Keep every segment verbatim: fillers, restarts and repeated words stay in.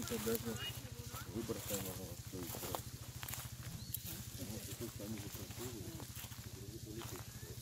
это даже выбор самого стоит сразу. Потому что тут они же красивые, другие полетят.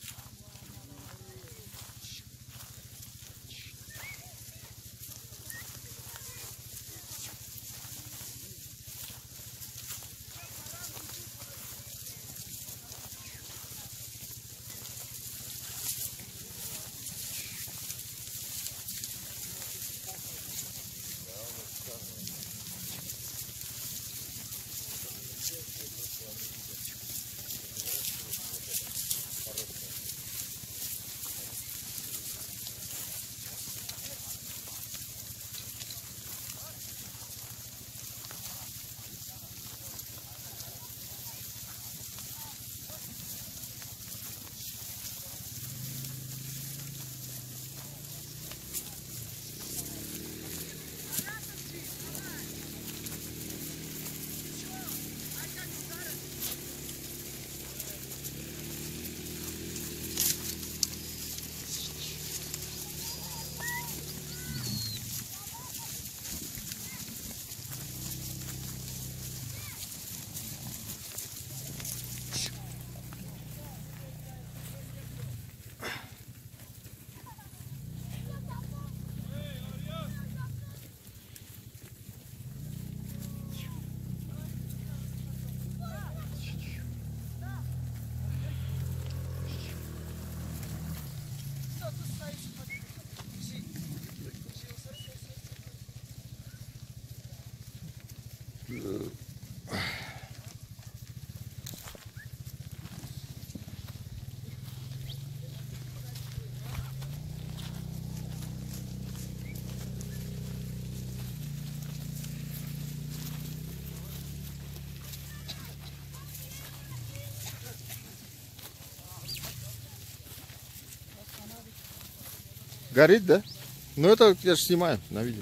Горит, да? Ну это я же снимаю на видео.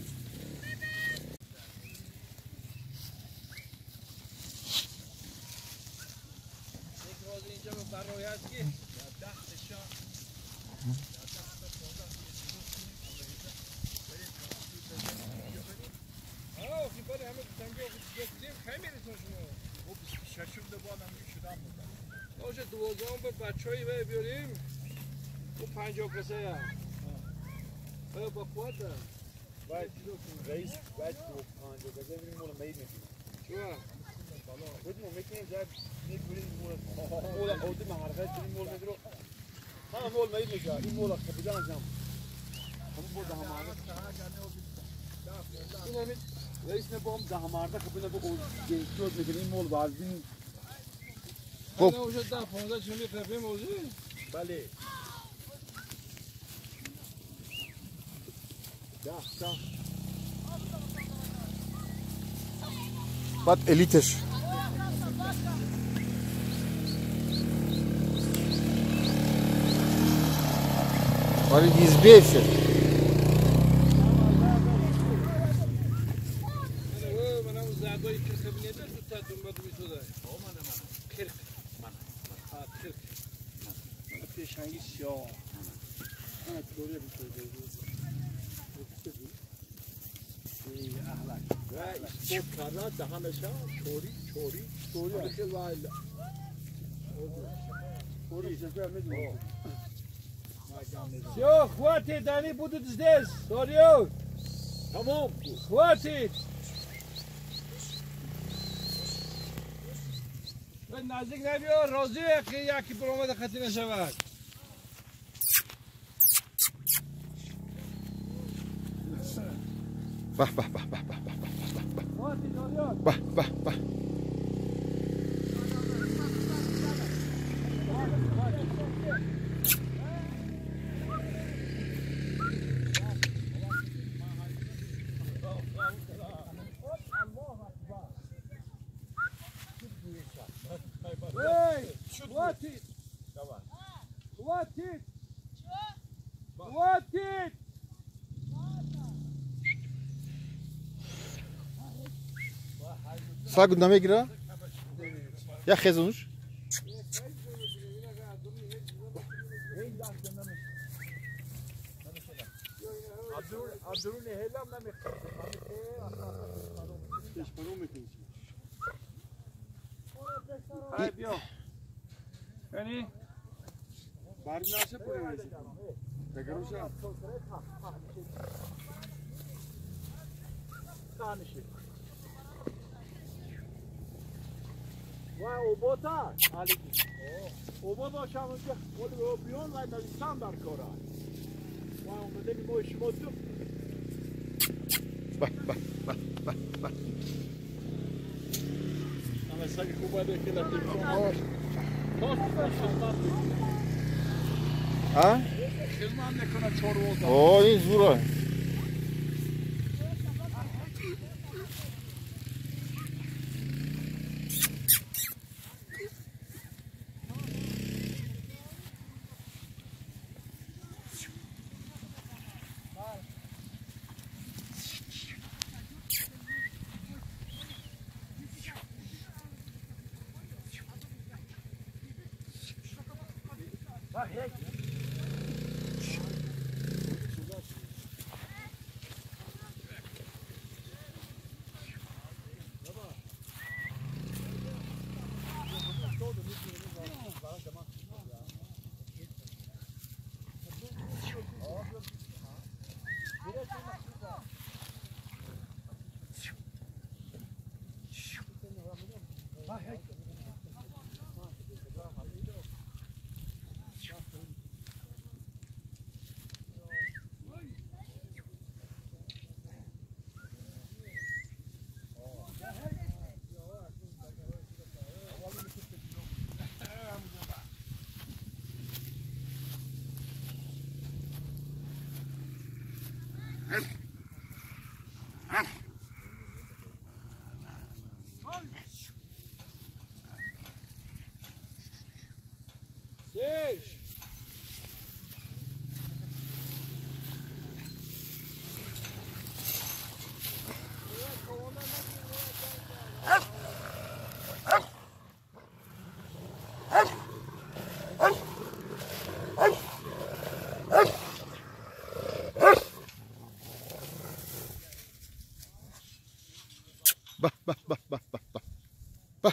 رئیس باید دو پنجاه بزنیم بریم مولا مید میکنیم چرا؟ بدیم میکنیم جب میکنیم مولا مولا قودی محرقه بریم مولا مید رو ها مولا مید میشه این مولا خبیدن جم همون بود ده مرده این همین رئیس نبام ده مرده خبیدن با جود میکنیم این مولا بازدین خب اوجه ده پانزده چونی قفه موضوع بله ده ده Под элитиш. Смотри, не избейся. کارا دهانشا چوری چوری چوری که وایل چوری چه میدونی Все, хватит, они будут здесь. Сорьё. تمام Хватит. نزدیک نبیا راضیه که یکی برآمده خطی نشود. به به به به به به به به به. Хватит! Хватит! Хватит! Сагу намегира? Я хезунуш. درون هلا هم نمیخواد کشپرو میکنی های بیا یعنی برد نشه پوری میشه بگروشم تانشی و اوبوتا علی اوبوتا شما که ولی بیون و نزدیکم در کاره و اومده که ما شما تو به به به به به اما سگ خوب باید که لطیف کنم ها؟ خدمت نکنه چهار روز اوه این زوره Seis. به به به به به به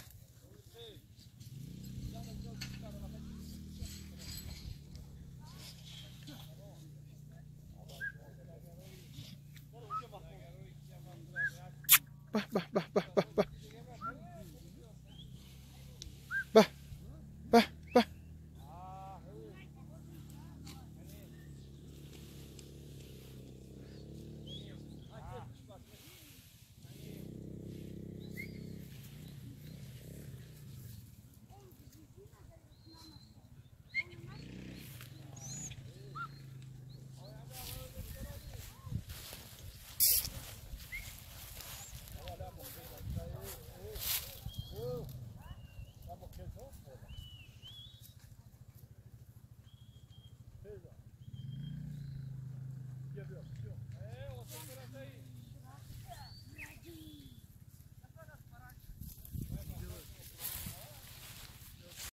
به به به به به به به به به Gel, gel, gel.